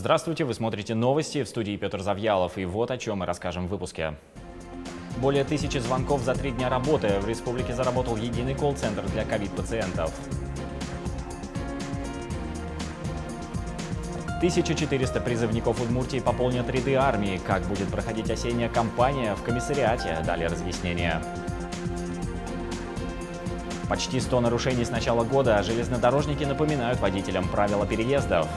Здравствуйте, вы смотрите новости, в студии Петр Завьялов, и вот о чем мы расскажем в выпуске. Более 1000 звонков за 3 дня работы. В республике заработал единый колл-центр для ковид-пациентов. 1400 призывников Удмуртии пополнят ряды армии. Как будет проходить осенняя кампания в комиссариате? Далее разъяснения. Почти 100 нарушений с начала года. Железнодорожники напоминают водителям правила переездов.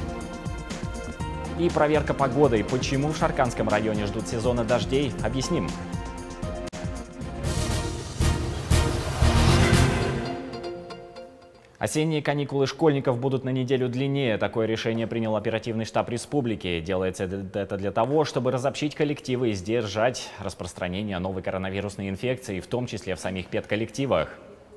И проверка погоды. Почему в Шарканском районе ждут сезона дождей? Объясним. Осенние каникулы школьников будут на неделю длиннее. Такое решение принял оперативный штаб республики. Делается это для того, чтобы разобщить коллективы и сдержать распространение новой коронавирусной инфекции, в том числе в самих педколлективах.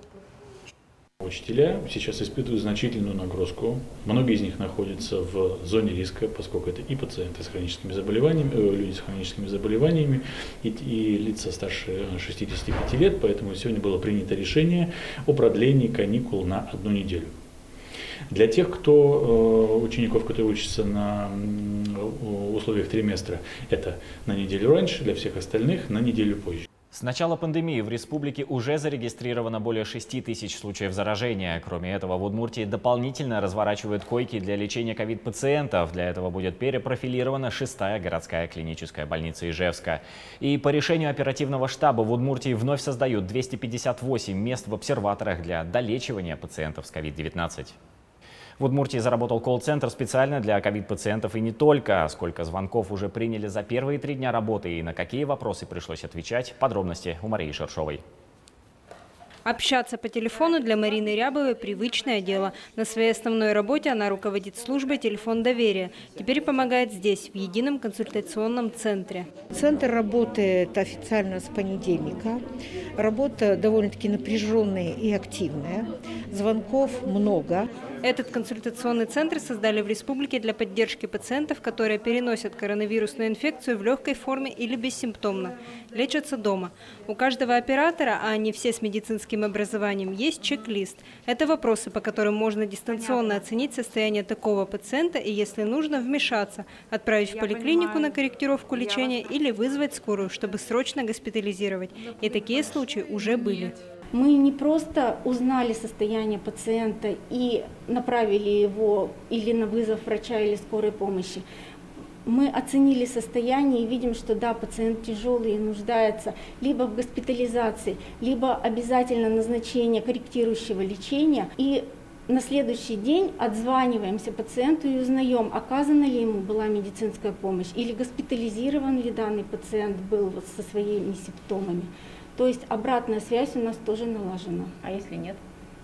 Учителя сейчас испытывают значительную нагрузку. Многие из них находятся в зоне риска, поскольку это и пациенты с хроническими заболеваниями, люди с хроническими заболеваниями, и лица старше 65 лет. Поэтому сегодня было принято решение о продлении каникул на 1 неделю. Для тех, учеников, которые учатся на условиях триместра, это на неделю раньше, для всех остальных на неделю позже. С начала пандемии в республике уже зарегистрировано более 6000 случаев заражения. Кроме этого, в Удмуртии дополнительно разворачивают койки для лечения ковид-пациентов. Для этого будет перепрофилирована 6-я городская клиническая больница Ижевска. И по решению оперативного штаба в Удмуртии вновь создают 258 мест в обсерваторах для долечивания пациентов с COVID-19. В Удмуртии заработал колл-центр специально для ковид-пациентов и не только. Сколько звонков уже приняли за первые 3 дня работы и на какие вопросы пришлось отвечать, подробности у Марии Шершовой. Общаться по телефону для Марины Рябовой – привычное дело. На своей основной работе она руководит службой «Телефон доверия». Теперь помогает здесь, в едином консультационном центре. Центр работает официально с понедельника. Работа довольно-таки напряженная и активная. Звонков много. Этот консультационный центр создали в республике для поддержки пациентов, которые переносят коронавирусную инфекцию в легкой форме или бессимптомно. Лечатся дома. У каждого оператора, а они все с медицинским образованием, есть чек-лист. Это вопросы, по которым можно дистанционно оценить состояние такого пациента и, если нужно, вмешаться, отправить в поликлинику на корректировку лечения или вызвать скорую, чтобы срочно госпитализировать. И такие случаи уже были. Мы не просто узнали состояние пациента и направили его или на вызов врача или скорой помощи. Мы оценили состояние и видим, что да, пациент тяжелый и нуждается либо в госпитализации, либо обязательно назначение корректирующего лечения. И на следующий день отзваниваемся пациенту и узнаем, оказана ли ему была медицинская помощь или госпитализирован ли данный пациент был со своими симптомами. То есть обратная связь у нас тоже налажена. А если нет?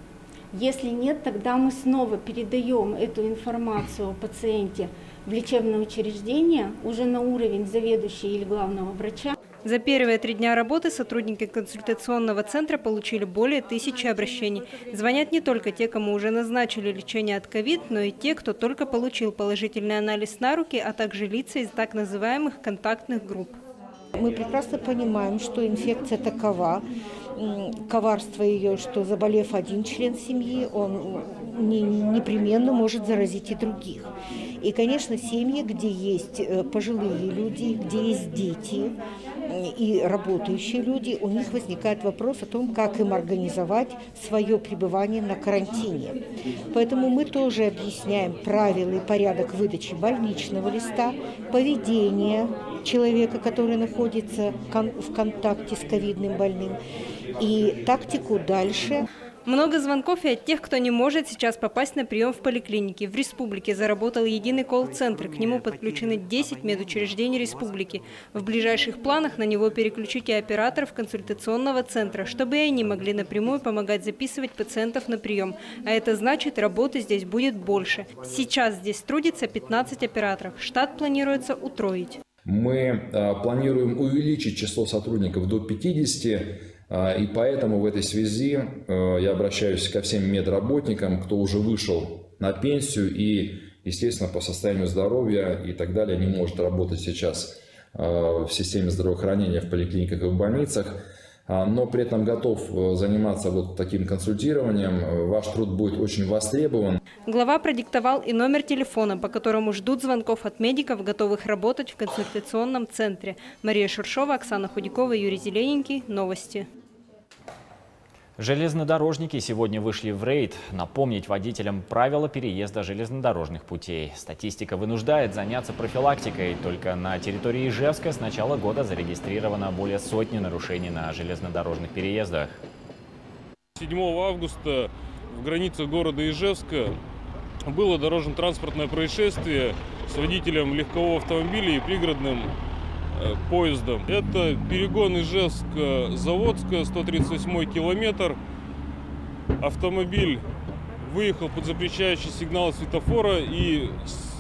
Если нет, тогда мы снова передаем эту информацию о пациенте в лечебное учреждение уже на уровень заведующего или главного врача. За первые 3 дня работы сотрудники консультационного центра получили более 1000 обращений. Звонят не только те, кому уже назначили лечение от ковид, но и те, кто только получил положительный анализ на руки, а также лица из так называемых контактных групп. Мы прекрасно понимаем, что инфекция такова, коварство ее, что заболев один член семьи, он непременно может заразить и других. И, конечно, семьи, где есть пожилые люди, где есть дети и работающие люди, у них возникает вопрос о том, как им организовать свое пребывание на карантине. Поэтому мы тоже объясняем правила и порядок выдачи больничного листа, поведение человека, который находится в контакте с ковидным больным, и тактику дальше. Много звонков и от тех, кто не может сейчас попасть на прием в поликлинике. В республике заработал единый колл-центр. К нему подключены 10 медучреждений республики. В ближайших планах на него переключить и операторов консультационного центра, чтобы и они могли напрямую помогать записывать пациентов на прием. А это значит, работы здесь будет больше. Сейчас здесь трудится 15 операторов. Штат планируется утроить. Мы планируем увеличить число сотрудников до 50. И поэтому в этой связи я обращаюсь ко всем медработникам, кто уже вышел на пенсию и, естественно, по состоянию здоровья и так далее не может работать сейчас в системе здравоохранения, в поликлиниках и в больницах. но при этом готов заниматься вот таким консультированием. Ваш труд будет очень востребован. Глава продиктовал и номер телефона, по которому ждут звонков от медиков, готовых работать в консультационном центре. Мария Шершова, Оксана Худякова, Юрий Зелененький. Новости. Железнодорожники сегодня вышли в рейд. Напомнить водителям правила переезда железнодорожных путей. Статистика вынуждает заняться профилактикой. Только на территории Ижевска с начала года зарегистрировано более сотни нарушений на железнодорожных переездах. 7 августа в границах города Ижевска было дорожно-транспортное происшествие с водителем легкового автомобиля и пригородным поездом. Это перегон Ижевск-Заводска, 138 километр. Автомобиль выехал под запрещающий сигнал светофора и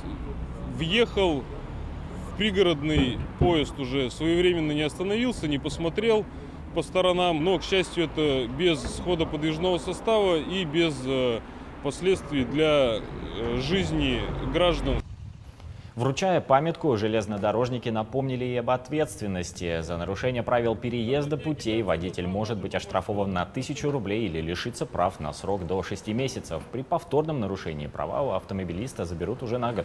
въехал в пригородный поезд. Уже своевременно не остановился, не посмотрел по сторонам. Но, к счастью, это без схода подвижного состава и без последствий для жизни граждан. Вручая памятку, железнодорожники напомнили и об ответственности. За нарушение правил переезда путей водитель может быть оштрафован на 1000 рублей или лишиться прав на срок до 6 месяцев. При повторном нарушении права у автомобилиста заберут уже на год.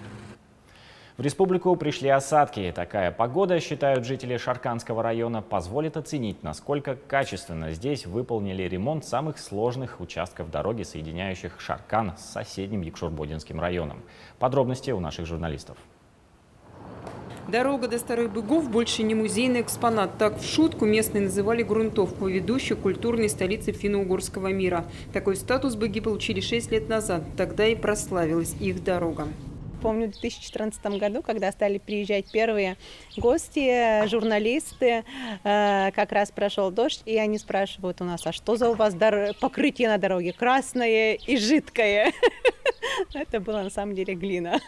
В республику пришли осадки. Такая погода, считают жители Шарканского района, позволит оценить, насколько качественно здесь выполнили ремонт самых сложных участков дороги, соединяющих Шаркан с соседним Якшурбодинским районом. Подробности у наших журналистов. Дорога до Старых Быгов больше не музейный экспонат. Так в шутку местные называли грунтовку, ведущую к культурной столице финно-угорского мира. Такой статус быги получили 6 лет назад. Тогда и прославилась их дорога. Помню, в 2014 году, когда стали приезжать первые гости, журналисты, как раз прошел дождь, и они спрашивают у нас, а что за у вас покрытие на дороге? Красное и жидкое. Это была на самом деле глина.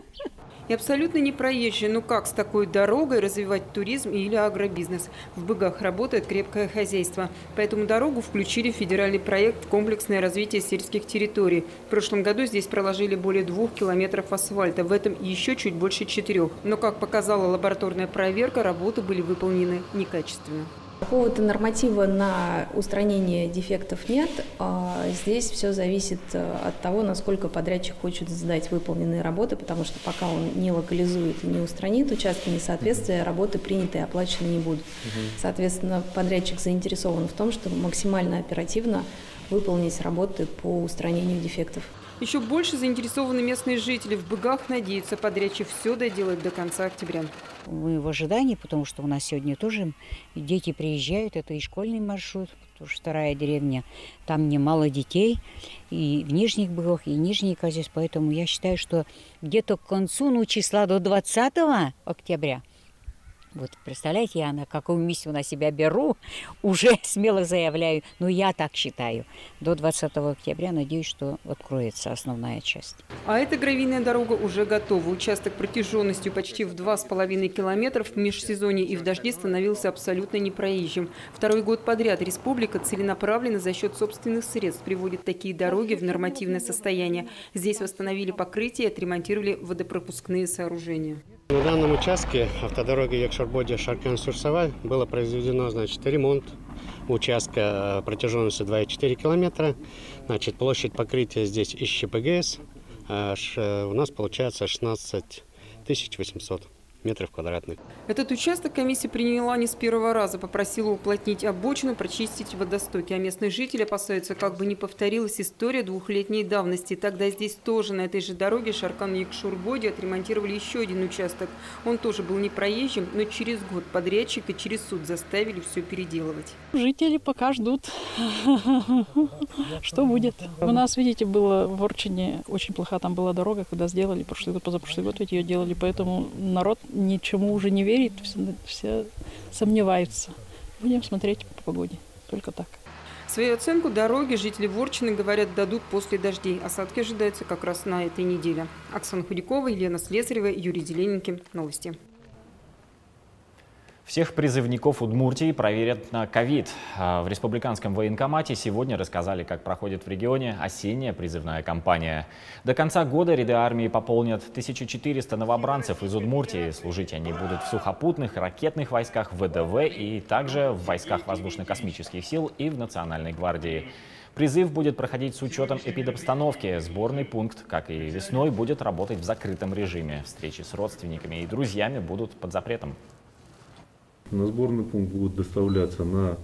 И абсолютно не проезжие. Ну как с такой дорогой развивать туризм или агробизнес? В Быгах работает крепкое хозяйство. Поэтому дорогу включили в федеральный проект «Комплексное развитие сельских территорий». В прошлом году здесь проложили более 2 километров асфальта. В этом еще чуть больше 4. Но, как показала лабораторная проверка, работы были выполнены некачественно. Какого-то норматива на устранение дефектов нет. Здесь все зависит от того, насколько подрядчик хочет сдать выполненные работы, потому что пока он не локализует и не устранит участки несоответствия, работы приняты и оплачены не будут. Соответственно, подрядчик заинтересован в том, чтобы максимально оперативно выполнить работы по устранению дефектов. Еще больше заинтересованы местные жители. В Быгах надеются, подрядчик все доделает до конца октября. Мы в ожидании, потому что у нас сегодня тоже дети приезжают. Это и школьный маршрут, потому что вторая деревня. Там немало детей и в Нижних Быгах, и Нижний Казис. Поэтому я считаю, что где-то к концу, числа до 20 октября. Вот представляете, я на каком месте на себя беру, уже смело заявляю, но я так считаю. До 20 октября надеюсь, что откроется основная часть. А эта гравийная дорога уже готова. Участок протяженностью почти в 2,5 километров в межсезонье и в дожди становился абсолютно непроезжим. Второй год подряд республика целенаправленно за счет собственных средств приводит такие дороги в нормативное состояние. Здесь восстановили покрытие и отремонтировали водопропускные сооружения. На данном участке автодороги Якшурбоди-Шаркан-Сурсова было произведено, ремонт участка протяженностью 2,4 километра. Площадь покрытия здесь из ЩПГС у нас получается 16 800 метров квадратных. Этот участок комиссия приняла не с первого раза. Попросила уплотнить обочину, прочистить водостоки. А местные жители опасаются, как бы не повторилась история 2-летней давности. Тогда здесь тоже на этой же дороге Шаркан-Якшурбоди отремонтировали еще один участок. Он тоже был непроезжим, но через год подрядчик и через суд заставили все переделывать. Жители пока ждут, что будет. У нас, видите, было в Орчине очень плохая там была дорога, когда сделали прошлый год, позапрошлый год ведь ее делали, поэтому народ ничему уже не верит, все сомневаются. Будем смотреть по погоде, только так. Свою оценку дороги жители Ворчины, говорят, дадут после дождей. Осадки ожидаются как раз на этой неделе. Оксана Худякова, Елена Слесарева, Юрий Зелененький. Новости. Всех призывников Удмуртии проверят на ковид. В республиканском военкомате сегодня рассказали, как проходит в регионе осенняя призывная кампания. До конца года ряды армии пополнят 1400 новобранцев из Удмуртии. Служить они будут в сухопутных, ракетных войсках, ВДВ и также в войсках воздушно-космических сил и в Национальной гвардии. Призыв будет проходить с учетом эпидобстановки. Сборный пункт, как и весной, будет работать в закрытом режиме. Встречи с родственниками и друзьями будут под запретом. На сборный пункт будут доставляться на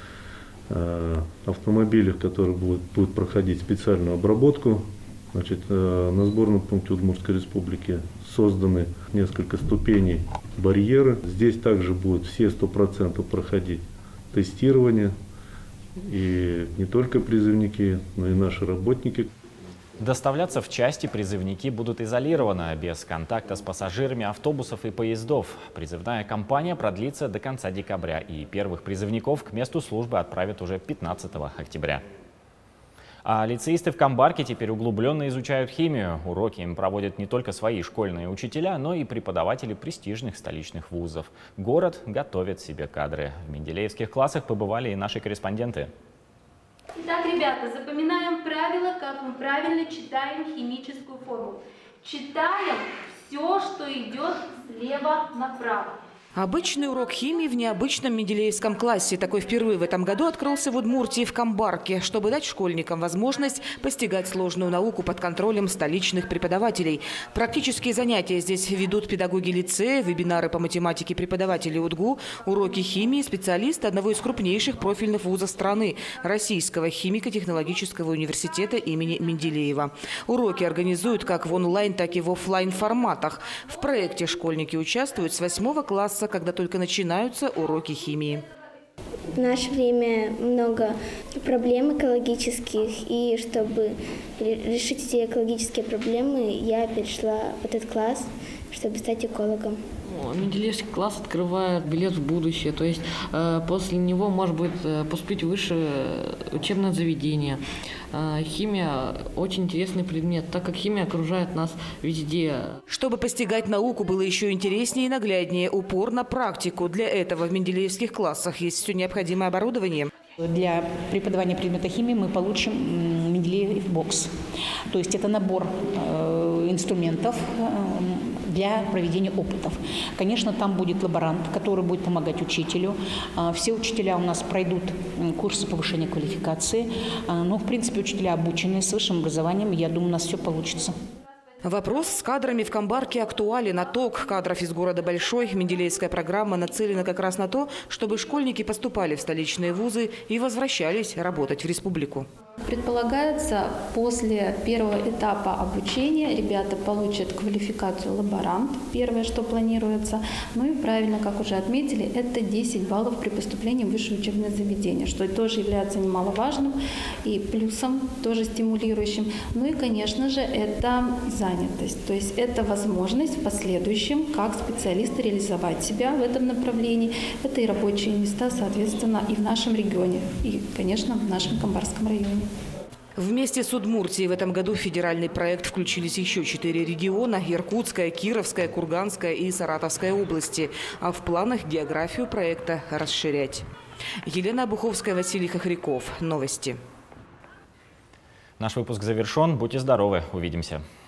автомобилях, которые будут проходить специальную обработку. Значит, на сборном пункте Удмуртской республики созданы несколько ступеней барьера. Здесь также будут все 100% проходить тестирование. И не только призывники, но и наши работники. Доставляться в части призывники будут изолированы, без контакта с пассажирами автобусов и поездов. Призывная кампания продлится до конца декабря, и первых призывников к месту службы отправят уже 15 октября. А лицеисты в Камбарке теперь углубленно изучают химию. Уроки им проводят не только свои школьные учителя, но и преподаватели престижных столичных вузов. Город готовит себе кадры. В менделеевских классах побывали и наши корреспонденты. Итак, ребята, запоминаем правила, как мы правильно читаем химическую формулу. Читаем все, что идет слева направо. Обычный урок химии в необычном менделеевском классе. Такой впервые в этом году открылся в Удмуртии, в Камбарке, чтобы дать школьникам возможность постигать сложную науку под контролем столичных преподавателей. Практические занятия здесь ведут педагоги лицея, вебинары по математике преподавателей УДГУ, уроки химии, специалисты одного из крупнейших профильных вузов страны – Российского химико-технологического университета имени Менделеева. Уроки организуют как в онлайн, так и в офлайн форматах. В проекте школьники участвуют с 8 класса, когда только начинаются уроки химии. В наше время много проблем экологических, и чтобы решить эти экологические проблемы, я перешла в этот класс, чтобы стать экологом. Менделеевский класс открывает билет в будущее, то есть после него может быть поступить в высшее учебное заведение. Химия – очень интересный предмет, так как химия окружает нас везде. Чтобы постигать науку было еще интереснее и нагляднее, упор на практику. Для этого в менделеевских классах есть все необходимое оборудование. Для преподавания предмета химии мы получим Менделеев бокс. То есть это набор инструментов для проведения опытов. Конечно, там будет лаборант, который будет помогать учителю. Все учителя у нас пройдут курсы повышения квалификации. Но, в принципе, учителя обучены с высшим образованием. Я думаю, у нас все получится. Вопрос с кадрами в Камбарке актуален. Отток кадров из города большой. Менделеевская программа нацелена как раз на то, чтобы школьники поступали в столичные вузы и возвращались работать в республику. Предполагается, после первого этапа обучения ребята получат квалификацию лаборант, первое, что планируется. Ну и правильно, как уже отметили, это 10 баллов при поступлении в высшее учебное заведение, что тоже является немаловажным и плюсом, тоже стимулирующим. Ну и, конечно же, это занятость. То есть это возможность в последующем, как специалисты, реализовать себя в этом направлении. Это и рабочие места, соответственно, и в нашем регионе, и, конечно, в нашем Камбарском районе. Вместе с Удмуртией в этом году в федеральный проект включились еще 4 региона – Иркутская, Кировская, Курганская и Саратовская области. А в планах географию проекта расширять. Елена Обуховская, Василий Хохряков. Новости. Наш выпуск завершен. Будьте здоровы. Увидимся.